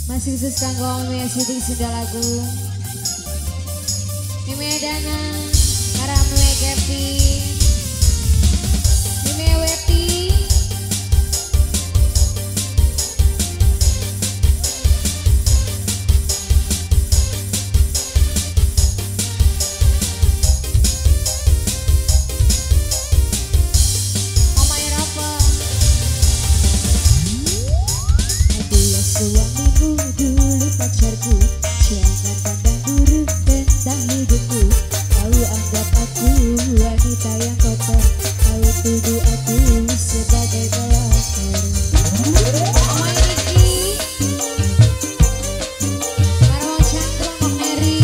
Masih khusus kanggo Mimi Sidik Sindalagu Mimi Dana Karam Kepi Mimi Wepi Suamimu dulu pacarku, jangan pandang buruk tentang hidupku. Kau anggap aku wanita yang kotor, kau tuduh aku sebagai pelakor. Omai Niki Karo Cangkrung Nok Neri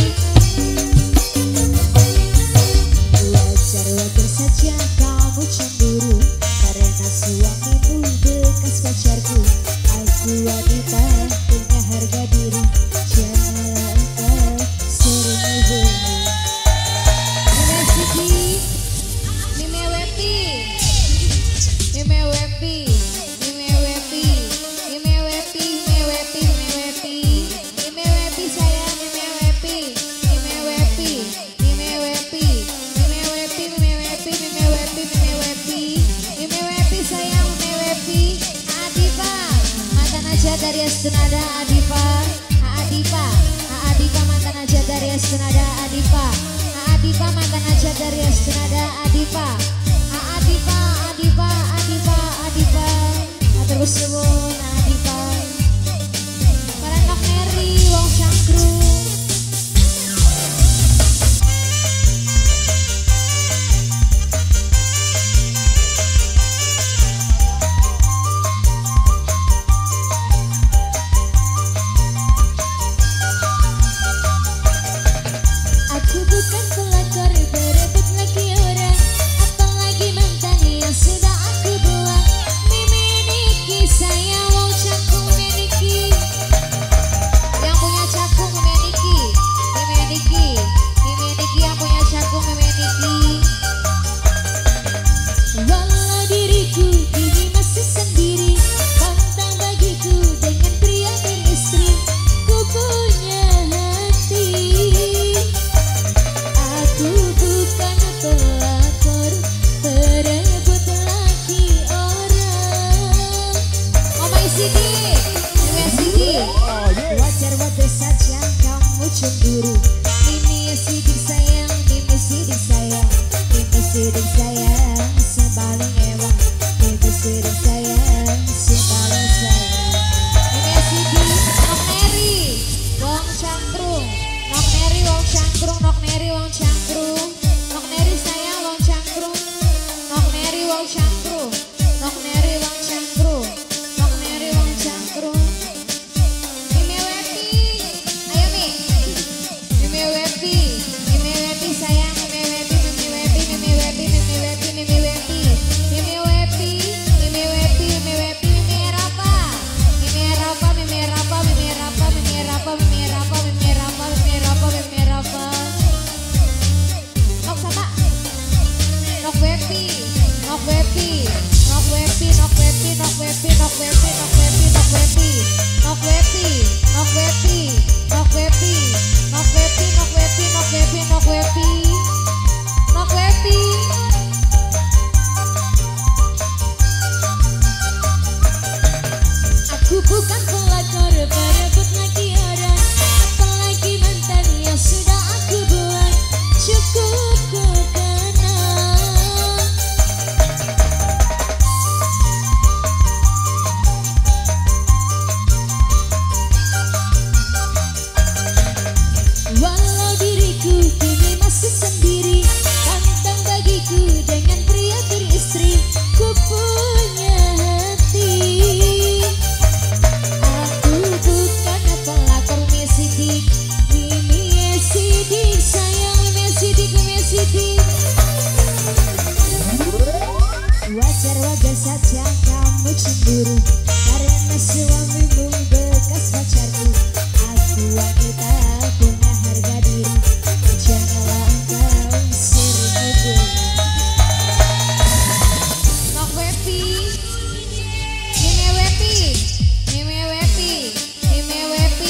Wajar-wajar saja kamu cemburu, karena suamimu bekas pacarku. Aku wanita punya harga diri, janganlah engkau sering ngebohong. Mimi Sidi Mimi Wepi Mimi Wepi Mimi Wepi Mimi Wepi Mimi Wepi Mimi Wepi Mimi Wepi sayang Mimi Wepi Mimi Wepi Mimi Wepi Mimi Wepi Mimi Wepi Mimi Wepi Mimi Wepi Mimi Wepi sayang Mimi Wepi Adipa mantan aja dari Astunada Adipa Adipa Adipa mantan aja dari Astunada Adipa Adipa mantan aja dari Astunada Adipa Adipa Adipa Adipa Adipa terus suwun Adipa para Nok Neri wong Cangkrung. Aku bukan pelakor berebut lagi orang, apalagi mantan yang sudah aku buang. Mimi Niki sayang wong Cangkrung Mimi Niki yang punya cakung Mimi Niki Mimi Niki Mimi Niki yang punya cakung Mimi Niki. Walau diriku kini masih sendiri, pantang bagiku dengan pria beristri. Ku punya hati, aku bukan pelakor berebut laki orang. Omai Sidi Mimi Sidi Wajar-wajar saja kamu cemburu. Mimi Sidik sayang Mimi Sidik sayang Mimi sidik sayang, sebaling emang. Mimi sidik sayang, sebaling sayang. Mimi Sidik Nok Neri wong Cangkrung Nok Neri wong Cangkrung Nok Neri wong Cangkrung Nok Neri sayang wong Cangkrung Nok Neri wong Cangkrung Nok Neri wong Cangkrung Nok Neri wong Cangkrung. Mimi Wepi ayo Mi Mimi Wepi Mimi Wepi sayang Mimi Wepi Mimi Wepi Mimi Wepi Mimi Wepi Mimi Wepi Mimi Wepi Mimi Wepi Mimi Wepi Mimi Rapa Mimi Rapa Mimi Rapa Mimi Rapa Mimi Rapa Mimi Rapa Mimi Rapa Mimi Rapa Mimi Rapa Nok sama Nok Wepi Nok Wepi Nok Wepi Nok Wepi Nok Wepi Nok Wepi Nok Wepi Nok Wepi Nok Wepi Nok Wepi Nok Wepi Nok Wepi Nok Wepi Nok Wepi Nok Wepi Nok Wepi. Aku bukan pelakor berebut lagi orang, apalagi mantan yang sudah aku buang. Cukup ku kenal. Walau diriku kini masih sendiri, pantang bagiku dengan pria beristri. Ku punya hati, aku bukan pelakor. Mimi Sidik Mimi Sidik sayang Mimi Sidik Mimi Sidik. Wajar-wajar saja kamu cemburu, karena suamimu bekas pacarku. Aku wanita punya harga diri, janganlah engkau sering ngebohong. Nok Wepi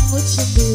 kamu cemburu.